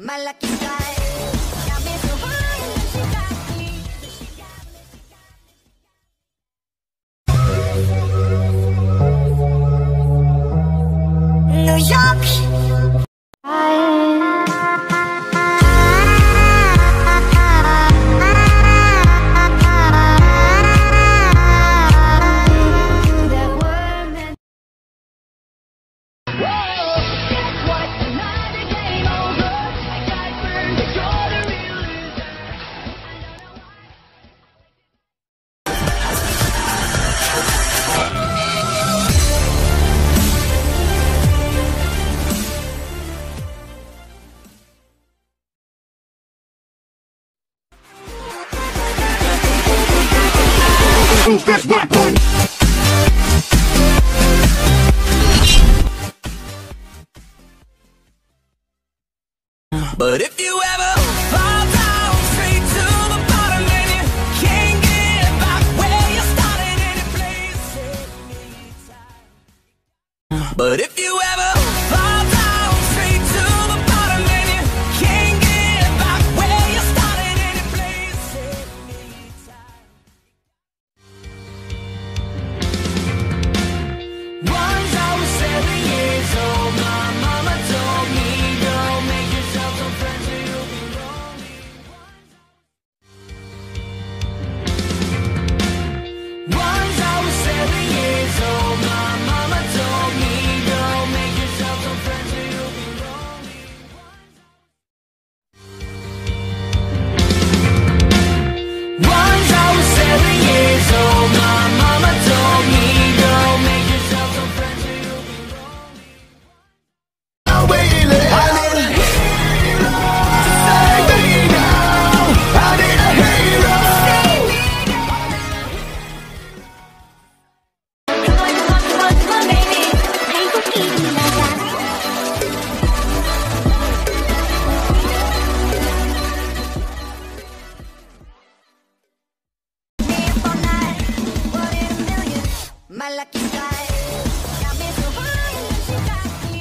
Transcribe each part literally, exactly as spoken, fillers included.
my lucky strike. Got me so high, she got me. New York. That's my point. But if you ever fall down straight to the bottom and you can't get back where you started any place, but if you ever fall down straight to the bottom and you can't get back where you started any place, once I was seven years old, my mama told me, don't make yourself some friends or you'll be lonely. Once I was seven years old, my mama told me, don't make yourself some friends or you'll be lonely. Once I was seven years old, my mama told me, don't make yourself some friends or you'll be lonely. My lucky strike. Got me so high, she got me.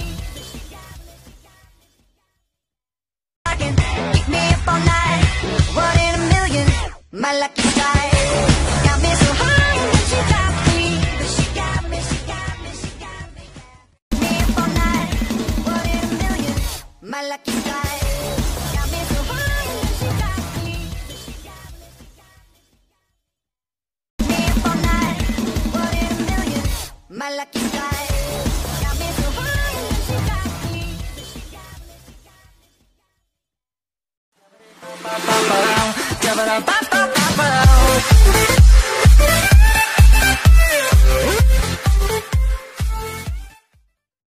I can keep me up all night. One in a million. My lucky strike. Got me so high, she got me. She got me, she got me, she got me. Keep me up all night. One in a million. My lucky strike. Got me so high, she got me. Keep me up all night. One in a million. My lucky strike. Got me so high, she got me. Ba-ba-ba-ba-ba-ba.